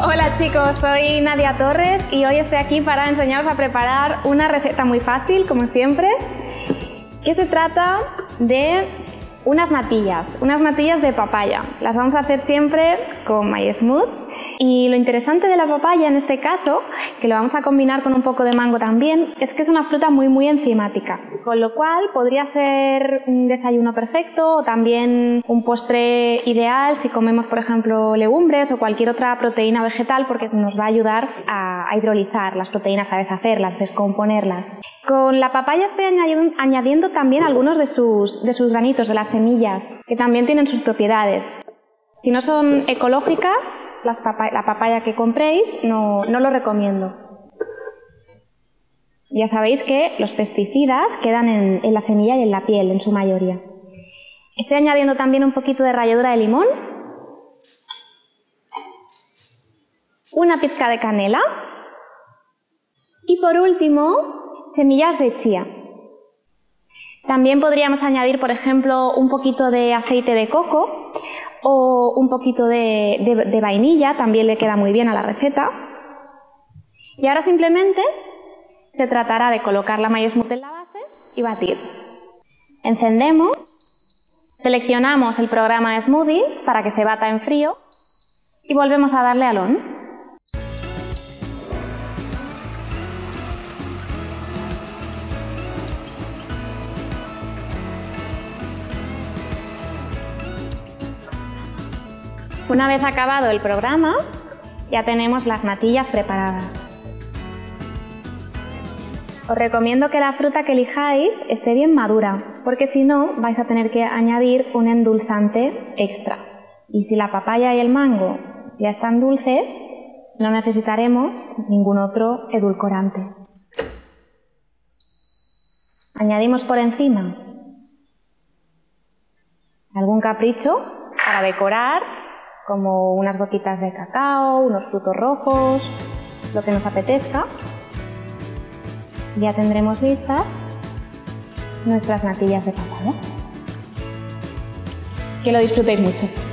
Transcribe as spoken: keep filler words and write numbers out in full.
Hola chicos, soy Nadia Torres y hoy estoy aquí para enseñaros a preparar una receta muy fácil, como siempre, que se trata de unas natillas, unas natillas de papaya. Las vamos a hacer siempre con MySmooth. Y lo interesante de la papaya en este caso, que lo vamos a combinar con un poco de mango también, es que es una fruta muy muy enzimática, con lo cual podría ser un desayuno perfecto o también un postre ideal si comemos, por ejemplo, legumbres o cualquier otra proteína vegetal, porque nos va a ayudar a, a hidrolizar las proteínas, a deshacerlas, descomponerlas. Con la papaya estoy añadiendo, añadiendo también algunos de sus, de sus granitos, de las semillas, que también tienen sus propiedades. Si no son ecológicas, las papaya, la papaya que compréis, no, no lo recomiendo. Ya sabéis que los pesticidas quedan en, en la semilla y en la piel, en su mayoría. Estoy añadiendo también un poquito de ralladura de limón, una pizca de canela y, por último, semillas de chía. También podríamos añadir, por ejemplo, un poquito de aceite de coco o un poquito de, de, de vainilla, también le queda muy bien a la receta. Y ahora simplemente se tratará de colocar la MySmooth en la base y batir. Encendemos, seleccionamos el programa de Smoothies para que se bata en frío y volvemos a darle al on. Una vez acabado el programa, ya tenemos las natillas preparadas. Os recomiendo que la fruta que elijáis esté bien madura, porque si no vais a tener que añadir un endulzante extra. Y si la papaya y el mango ya están dulces, no necesitaremos ningún otro edulcorante. Añadimos por encima algún capricho para decorar, como unas gotitas de cacao, unos frutos rojos, lo que nos apetezca. Ya tendremos listas nuestras natillas de papaya. Que lo disfrutéis mucho.